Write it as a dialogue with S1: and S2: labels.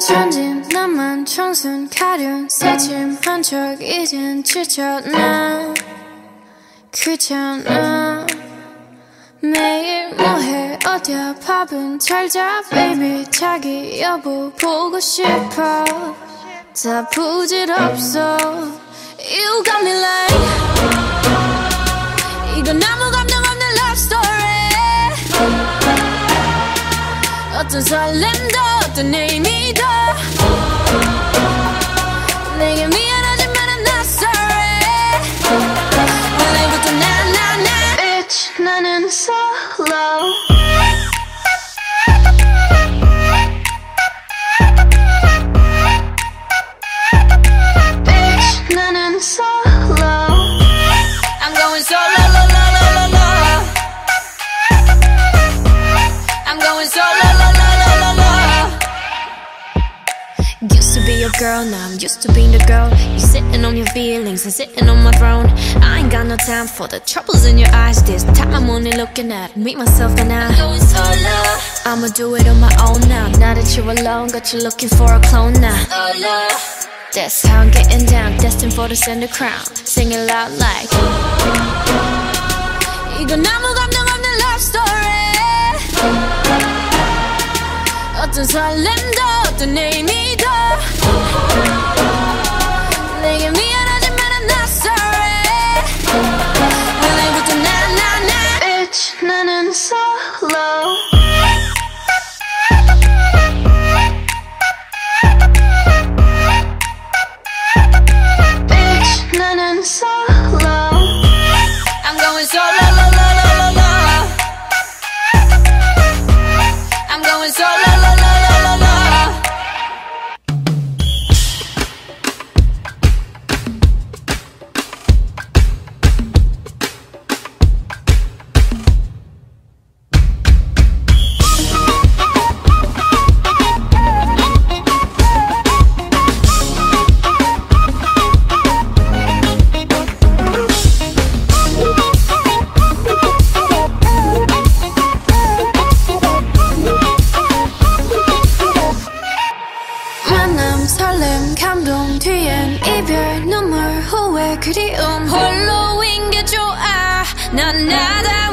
S1: 천진 나만 청순 가련 새침한 척 이젠 지쳤나 귀찮아 매일 뭐해 어디야 밥은 잘자 baby 자기 여보 보고 싶어 다 부질없어 You got me like 이건 아무 감정 없는 love story 어떤 설렘도 어떤 의미도 내게 미안하지만 I'm not sorry 오늘부터 나 Bitch 나는 solo Bitch 나는 solo I'm going solo la la la la la I'm going solo la la la la la Used to be your girl, now I'm used to being the girl. You sitting on your feelings and sitting on my throne. I ain't got no time for the troubles in your eyes. This time I'm only looking at me, myself and I. I'm going solo. I'ma do it on my own now. Now that you're alone, got you looking for a clone now. Solo. That's how I'm getting down, destined for the center crown. Sing it loud like 이건 아무 감정 없는 love story 어떤 설렘도 어떤 의미도 내게 미안하지만 I'm not sorry 오늘부터 나 Bitch 나는 solo Bitch 나는 solo I'm going solo la la la la la I'm going solo la la la la la 설렘 감동 뒤엔 이별 눈물 후회 그리움 홀로인 게 좋아 난 나다